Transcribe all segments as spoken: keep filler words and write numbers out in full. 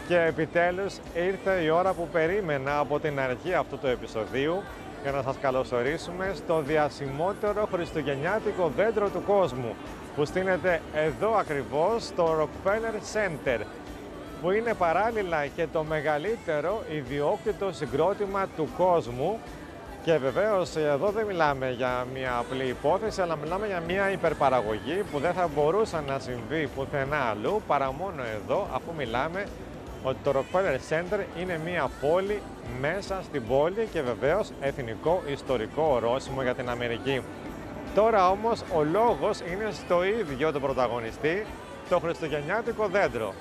Και επιτέλους ήρθε η ώρα που περίμενα από την αρχή αυτού του επεισοδίου για να σας καλωσορίσουμε στο διασημότερο χριστουγεννιάτικο δέντρο του κόσμου, που στείνεται εδώ ακριβώς στο Rockefeller Center, που είναι παράλληλα και το μεγαλύτερο ιδιόκτητο συγκρότημα του κόσμου. Και βεβαίως εδώ δεν μιλάμε για μια απλή υπόθεση, αλλά μιλάμε για μια υπερπαραγωγή που δεν θα μπορούσε να συμβεί πουθενά αλλού παρά μόνο εδώ, αφού μιλάμε ότι το Rockefeller Center είναι μια πόλη μέσα στην πόλη και βεβαίως εθνικό ιστορικό ορόσημο για την Αμερική. Τώρα όμως ο λόγος είναι στο ίδιο τον πρωταγωνιστή, το χριστουγεννιάτικο δέντρο.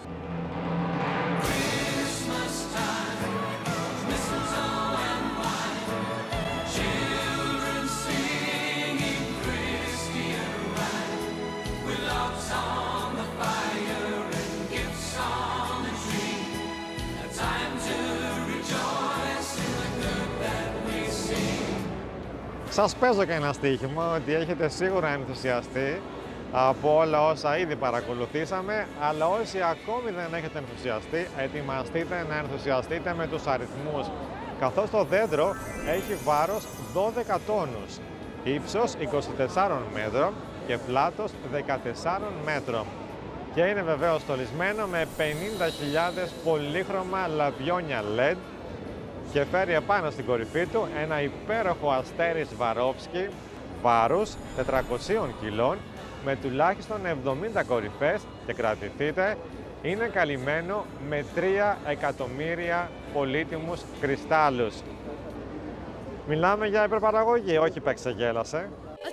Σας παίζω και ένα στοίχημα ότι έχετε σίγουρα ενθουσιαστεί από όλα όσα ήδη παρακολουθήσαμε, αλλά όσοι ακόμη δεν έχετε ενθουσιαστεί, ετοιμαστείτε να ενθουσιαστείτε με τους αριθμούς, καθώς το δέντρο έχει βάρος δώδεκα τόνους, ύψος είκοσι τεσσάρων μέτρων και πλάτος δεκατεσσάρων μέτρων. Και είναι βεβαίως στολισμένο με πενήντα χιλιάδες πολύχρωμα λαμπιόνια ελ ι ντι και φέρει επάνω στην κορυφή του ένα υπέροχο αστέρι Swarovski βάρους τετρακοσίων κιλών με τουλάχιστον εβδομήντα κορυφές, και κρατηθείτε, είναι καλυμμένο με τρία εκατομμύρια πολύτιμους κρυστάλλους. Μιλάμε για υπερπαραγωγή, όχι παίξε γέλασε.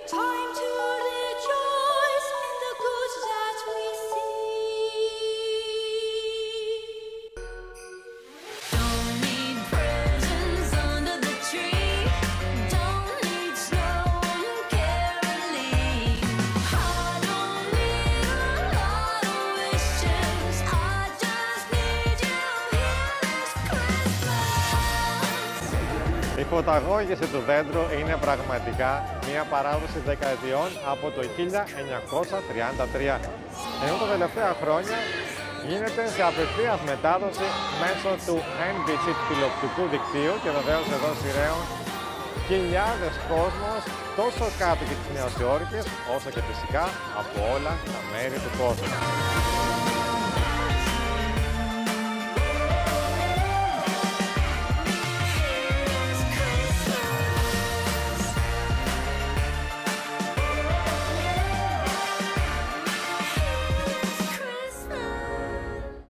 Η φωταγώγηση του δέντρου είναι πραγματικά μια παράδοση δεκαετιών από το χίλια εννιακόσια τριάντα τρία, ενώ τα τελευταία χρόνια γίνεται σε απευθείας μετάδοση μέσω του εν μπι σι τηλεοπτικού δικτύου και βεβαίως εδώ σειραίων χιλιάδες κόσμος, τόσο κάτοικοι της Νέας Υόρκης όσο και φυσικά από όλα τα μέρη του κόσμου.